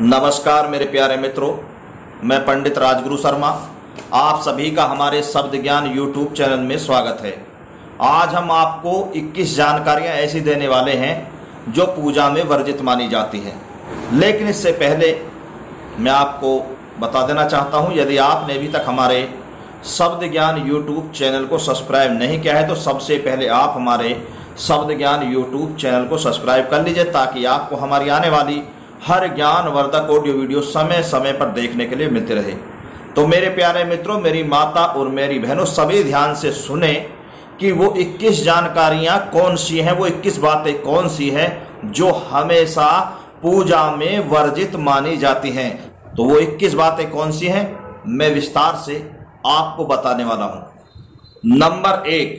नमस्कार मेरे प्यारे मित्रों, मैं पंडित राजगुरु शर्मा आप सभी का हमारे शब्द ज्ञान यूट्यूब चैनल में स्वागत है। आज हम आपको 21 जानकारियां ऐसी देने वाले हैं जो पूजा में वर्जित मानी जाती हैं। लेकिन इससे पहले मैं आपको बता देना चाहता हूं, यदि आपने अभी तक हमारे शब्द ज्ञान यूट्यूब चैनल को सब्सक्राइब नहीं किया है तो सबसे पहले आप हमारे शब्द ज्ञान यूट्यूब चैनल को सब्सक्राइब कर लीजिए, ताकि आपको हमारी आने वाली हर ज्ञान वर्धक ऑडियो वीडियो समय समय पर देखने के लिए मिलते रहे। तो मेरे प्यारे मित्रों, मेरी माता और मेरी बहनों, सभी ध्यान से सुने कि वो 21 जानकारियां कौन सी हैं, वो 21 बातें कौन सी हैं जो हमेशा पूजा में वर्जित मानी जाती हैं। तो वो 21 बातें कौन सी हैं मैं विस्तार से आपको बताने वाला हूं। नंबर 1,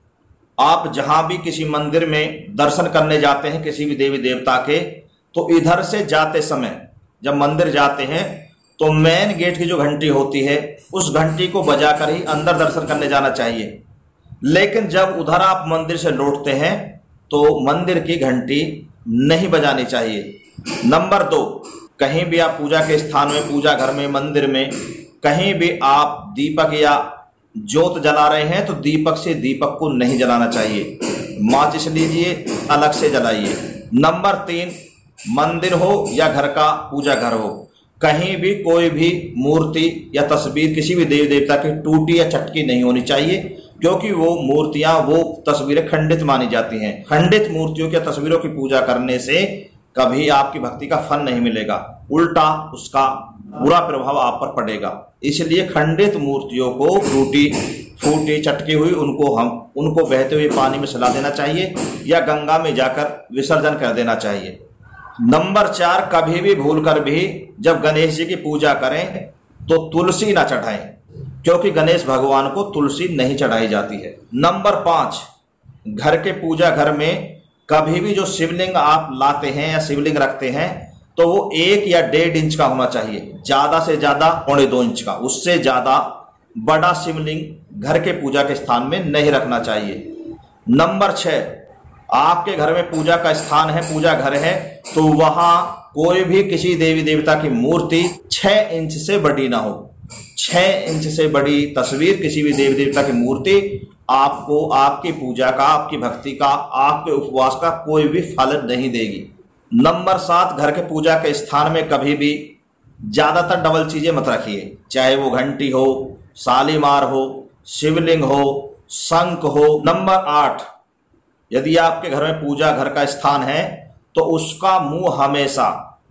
आप जहां भी किसी मंदिर में दर्शन करने जाते हैं किसी भी देवी देवता के, तो इधर से जाते समय जब मंदिर जाते हैं तो मेन गेट की जो घंटी होती है उस घंटी को बजाकर ही अंदर दर्शन करने जाना चाहिए। लेकिन जब उधर आप मंदिर से लौटते हैं तो मंदिर की घंटी नहीं बजानी चाहिए। नंबर 2, कहीं भी आप पूजा के स्थान में, पूजा घर में, मंदिर में कहीं भी आप दीपक या ज्योत जला रहे हैं तो दीपक से दीपक को नहीं जलाना चाहिए, माचिस लीजिए, अलग से जलाइए। नंबर 3, मंदिर हो या घर का पूजा घर हो, कहीं भी कोई भी मूर्ति या तस्वीर किसी भी देवी देवता की टूटी या चटकी नहीं होनी चाहिए, क्योंकि वो मूर्तियां, वो तस्वीरें खंडित मानी जाती हैं। खंडित मूर्तियों की तस्वीरों की पूजा करने से कभी आपकी भक्ति का फल नहीं मिलेगा, उल्टा उसका बुरा प्रभाव आप पर पड़ेगा। इसलिए खंडित मूर्तियों को टूटी फूटी चटकी हुई उनको बहते हुए पानी में सला देना चाहिए या गंगा में जाकर विसर्जन कर देना चाहिए। नंबर 4, कभी भी भूलकर भी जब गणेश जी की पूजा करें तो तुलसी ना चढ़ाएं, क्योंकि गणेश भगवान को तुलसी नहीं चढ़ाई जाती है। नंबर 5, घर के पूजा घर में कभी भी जो शिवलिंग आप लाते हैं या शिवलिंग रखते हैं तो वो 1 या 1.5 इंच का होना चाहिए, ज्यादा से ज्यादा 1.25 इंच का। उससे ज्यादा बड़ा शिवलिंग घर के पूजा के स्थान में नहीं रखना चाहिए। नंबर 6, आपके घर में पूजा का स्थान है, पूजा घर है, तो वहां कोई भी किसी देवी देवता की मूर्ति 6 इंच से बड़ी ना हो। 6 इंच से बड़ी तस्वीर किसी भी देवी देवता की मूर्ति आपको आपकी पूजा का, आपकी भक्ति का, आपके उपवास का कोई भी फल नहीं देगी। नंबर 7, घर के पूजा के स्थान में कभी भी ज्यादातर डबल चीजें मत रखिए, चाहे वो घंटी हो, शालीमार हो, शिवलिंग हो, शंख हो। नंबर 8, यदि आपके घर में पूजा घर का स्थान है तो उसका मुंह हमेशा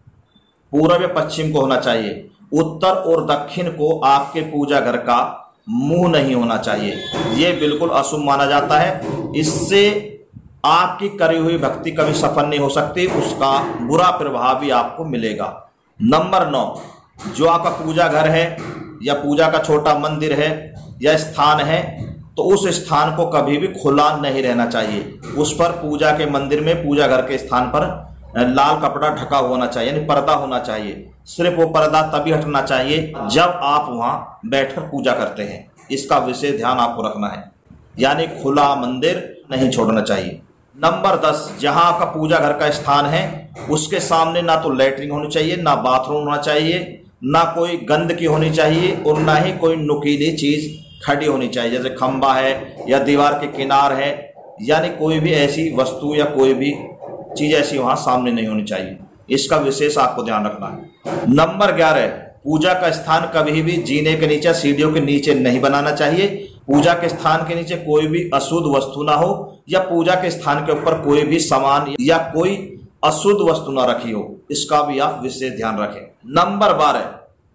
पूर्व या पश्चिम को होना चाहिए, उत्तर और दक्षिण को आपके पूजा घर का मुंह नहीं होना चाहिए। यह बिल्कुल अशुभ माना जाता है, इससे आपकी करी हुई भक्ति कभी सफल नहीं हो सकती, उसका बुरा प्रभाव भी आपको मिलेगा। नंबर 9, जो आपका पूजा घर है या पूजा का छोटा मंदिर है या स्थान है तो उस स्थान को कभी भी खुला नहीं रहना चाहिए। उस पर पूजा के मंदिर में, पूजा घर के स्थान पर लाल कपड़ा ढका होना चाहिए, यानी पर्दा होना चाहिए। सिर्फ वो पर्दा तभी हटना चाहिए जब आप वहां बैठकर पूजा करते हैं, इसका विशेष ध्यान आपको रखना है, यानी खुला मंदिर नहीं छोड़ना चाहिए। नंबर 10, जहां आपका पूजा घर का स्थान है उसके सामने ना तो लैट्रिन होनी चाहिए, ना बाथरूम होना चाहिए, ना कोई गंदगी होनी चाहिए और ना ही कोई नुकीली चीज खड़ी होनी चाहिए, जैसे खंबा है या दीवार के किनार है, यानी कोई भी ऐसी वस्तु या कोई भी चीज ऐसी वहां सामने नहीं होनी चाहिए। इसका विशेष आपको ध्यान रखना है। नंबर 11, पूजा का स्थान कभी भी जीने के नीचे, सीढ़ियों के नीचे नहीं बनाना चाहिए। पूजा के स्थान के नीचे कोई भी अशुद्ध वस्तु ना हो या पूजा के स्थान के ऊपर कोई भी सामान या कोई अशुद्ध वस्तु ना रखी हो, इसका भी आप विशेष ध्यान रखें। नंबर 12,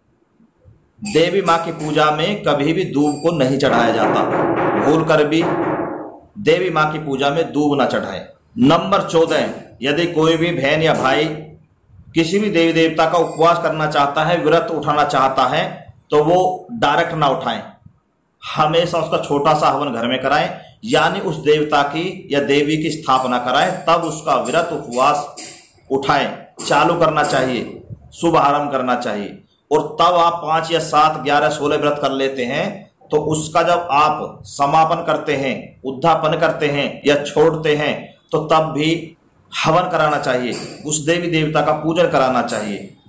देवी माँ की पूजा में कभी भी दूब को नहीं चढ़ाया जाता, भूल कर भी देवी माँ की पूजा में दूब ना चढ़ाए। नंबर 14, यदि कोई भी बहन या भाई किसी भी देवी देवता का उपवास करना चाहता है, व्रत उठाना चाहता है, तो वो डायरेक्ट ना उठाएं, हमेशा उसका छोटा सा हवन घर में कराएं, यानी उस देवता की या देवी की स्थापना कराएं, तब उसका व्रत उपवास उठाएं, चालू करना चाहिए, शुभारंभ करना चाहिए। और तब आप 5 या 7, 11, 16 व्रत कर लेते हैं तो उसका जब आप समापन करते हैं, उद्यापन करते हैं या छोड़ते हैं, तो तब भी हवन कराना चाहिए, उस देवी देवता का पूजन कराना चाहिए।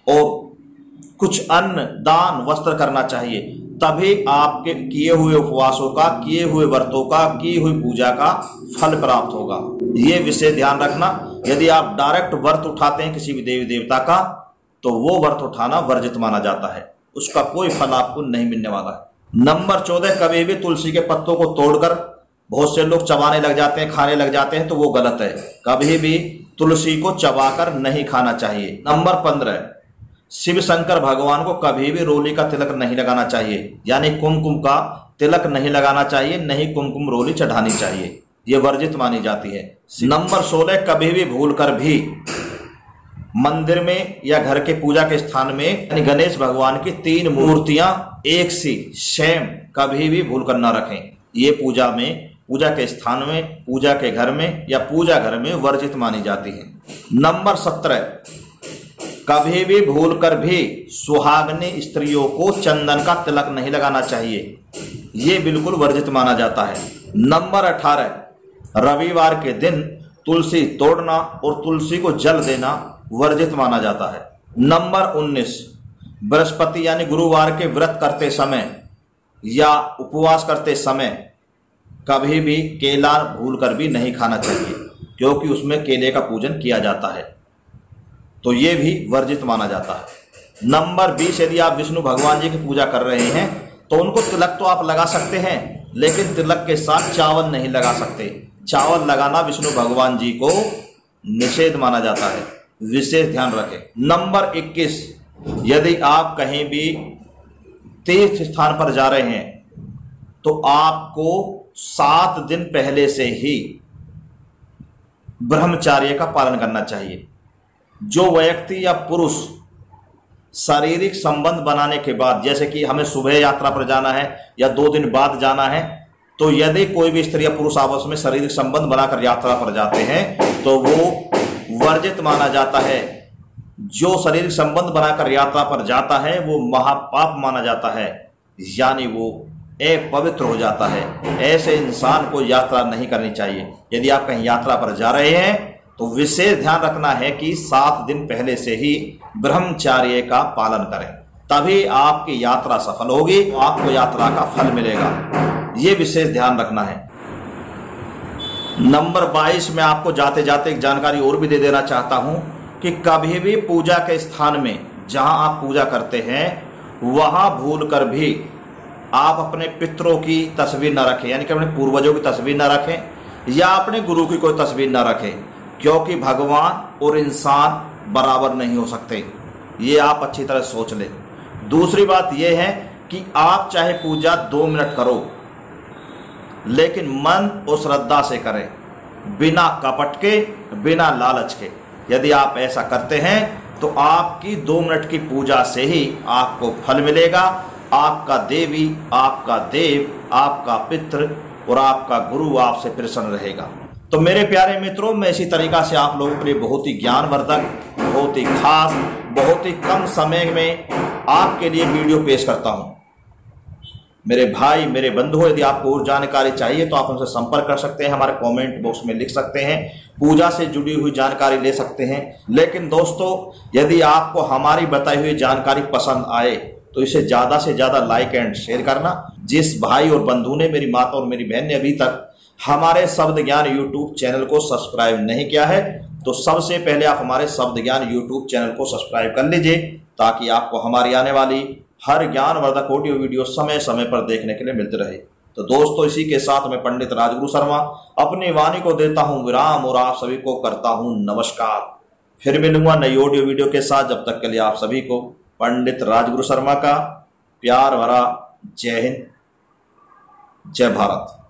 और कुछ अन्न दान वस्त्र करना चाहिए, तभी आपके किए हुए उपवासों का, किए हुए व्रतों का, की हुई पूजा का फल प्राप्त होगा। ये विशेष ध्यान रखना। यदि आप डायरेक्ट व्रत उठाते हैं किसी भी देवी देवता का, तो वो व्रत उठाना वर्जित माना जाता है, उसका कोई फल आपको नहीं मिलने वाला है। नंबर 14, कभी भी तुलसी के पत्तों को तोड़कर बहुत से लोग चबाने लग जाते हैं, खाने लग जाते हैं, तो वो गलत है। कभी भी तुलसी को चबाकर नहीं खाना चाहिए। नंबर 15, शिव शंकर भगवान को कभी भी रोली का तिलक नहीं लगाना चाहिए, यानी कुमकुम का तिलक नहीं लगाना चाहिए, नहीं कुमकुम रोली चढ़ानी चाहिए, ये वर्जित मानी जाती है। नंबर 16, कभी भी भूलकर भी मंदिर में या घर के पूजा के स्थान में यानी गणेश भगवान की 3 मूर्तियां एक सी सेम कभी भी भूलकर न रखें। ये पूजा में, पूजा के स्थान में, पूजा के घर में या पूजा घर में वर्जित मानी जाती है। नंबर 17, कभी भी भूलकर भी सुहागनी स्त्रियों को चंदन का तिलक नहीं लगाना चाहिए, ये बिल्कुल वर्जित माना जाता है। नंबर 18, रविवार के दिन तुलसी तोड़ना और तुलसी को जल देना वर्जित माना जाता है। नंबर 19, बृहस्पति यानी गुरुवार के व्रत करते समय या उपवास करते समय कभी भी केला भूलकर भी नहीं खाना चाहिए, क्योंकि उसमें केले का पूजन किया जाता है, तो ये भी वर्जित माना जाता है। नंबर 20, यदि आप विष्णु भगवान जी की पूजा कर रहे हैं तो उनको तिलक तो आप लगा सकते हैं, लेकिन तिलक के साथ चावल नहीं लगा सकते। चावल लगाना विष्णु भगवान जी को निषेध माना जाता है, विशेष ध्यान रखें। नंबर 21, यदि आप कहीं भी तीर्थ स्थान पर जा रहे हैं तो आपको 7 दिन पहले से ही ब्रह्मचर्य का पालन करना चाहिए। जो व्यक्ति या पुरुष शारीरिक संबंध बनाने के बाद, जैसे कि हमें सुबह यात्रा पर जाना है या 2 दिन बाद जाना है, तो यदि कोई भी स्त्री या पुरुष आपस में शारीरिक संबंध बनाकर यात्रा पर जाते हैं तो वो वर्जित माना जाता है। जो शारीरिक संबंध बनाकर यात्रा पर जाता है वो महापाप माना जाता है, यानी वो अपवित्र हो जाता है। ऐसे इंसान को यात्रा नहीं करनी चाहिए। यदि आप कहीं यात्रा पर जा रहे हैं तो विशेष ध्यान रखना है कि 7 दिन पहले से ही ब्रह्मचर्य का पालन करें, तभी आपकी यात्रा सफल होगी, आपको यात्रा का फल मिलेगा, ये विशेष ध्यान रखना है। नंबर 22 में आपको जाते जाते एक जानकारी और भी दे देना चाहता हूं कि कभी भी पूजा के स्थान में जहां आप पूजा करते हैं वहां भूलकर भी आप अपने पितरों की तस्वीर न रखें, यानी कि अपने पूर्वजों की तस्वीर न रखें या अपने गुरु की कोई तस्वीर न रखें, क्योंकि भगवान और इंसान बराबर नहीं हो सकते। ये आप अच्छी तरह सोच लें। दूसरी बात यह है कि आप चाहे पूजा 2 मिनट करो, लेकिन मन और श्रद्धा से करें, बिना कपट के, बिना लालच के। यदि आप ऐसा करते हैं तो आपकी 2 मिनट की पूजा से ही आपको फल मिलेगा। आपका देवी, आपका देव, आपका पितृ और आपका गुरु आपसे प्रसन्न रहेगा। तो मेरे प्यारे मित्रों, मैं इसी तरीका से आप लोगों के लिए बहुत ही ज्ञानवर्धक, बहुत ही खास, बहुत ही कम समय में आपके लिए वीडियो पेश करता हूं। मेरे भाई, मेरे बंधु, यदि आपको और जानकारी चाहिए तो आप हमसे संपर्क कर सकते हैं, हमारे कमेंट बॉक्स में लिख सकते हैं, पूजा से जुड़ी हुई जानकारी ले सकते हैं। लेकिन दोस्तों, यदि आपको हमारी बताई हुई जानकारी पसंद आए तो इसे ज़्यादा से ज़्यादा लाइक एंड शेयर करना। जिस भाई और बंधु ने, मेरी माता और मेरी बहन ने अभी तक हमारे शब्द ज्ञान यूट्यूब चैनल को सब्सक्राइब नहीं किया है, तो सबसे पहले आप हमारे शब्द ज्ञान यूट्यूब चैनल को सब्सक्राइब कर लीजिए, ताकि आपको हमारी आने वाली हर ज्ञानवर्धक ऑडियो वीडियो समय समय पर देखने के लिए मिलते रहे। तो दोस्तों, इसी के साथ मैं पंडित राजगुरु शर्मा अपनी वाणी को देता हूं विराम और आप सभी को करता हूं नमस्कार। फिर मिलूंगा नई ऑडियो वीडियो के साथ। जब तक के लिए आप सभी को पंडित राजगुरु शर्मा का प्यार भरा जय हिंद, जय भारत।